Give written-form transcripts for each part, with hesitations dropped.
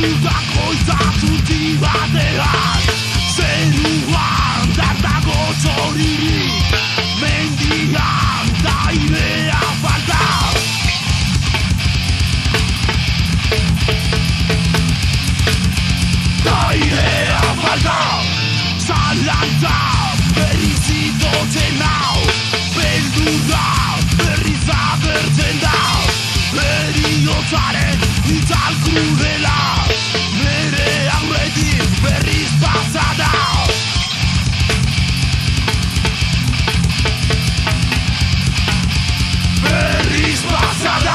udako itzazuti batean zeruan dardago txoririk mendian da idea falta da idea falta zalantza berriz itotzen nau beldurra berriz agertzen da heriotzaren itzal krudela nere aurretik berriz pasa da berriz pasa da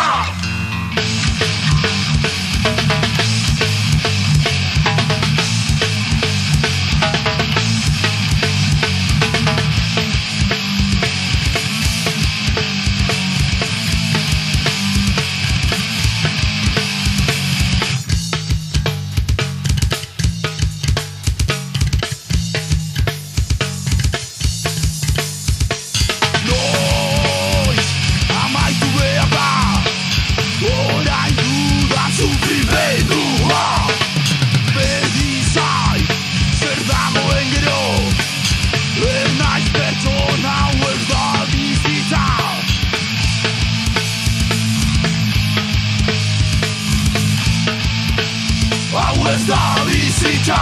da bizitza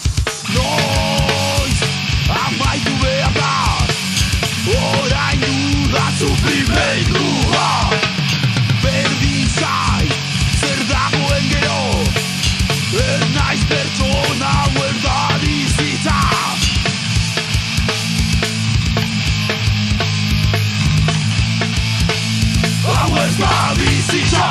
noiz amaitu behar da orain duda sufrimendua berdin zait zer dagoen gero ez naiz pertsona hau ez da bizitza hau ez da bizitza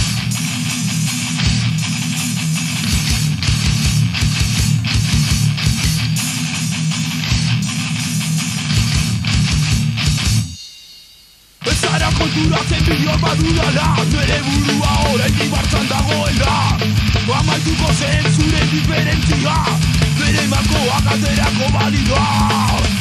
konturatzen bideo badudala nere burua oraindik martxan dagoela amaituko zen zure indiferentzia bere markoak aterako balioa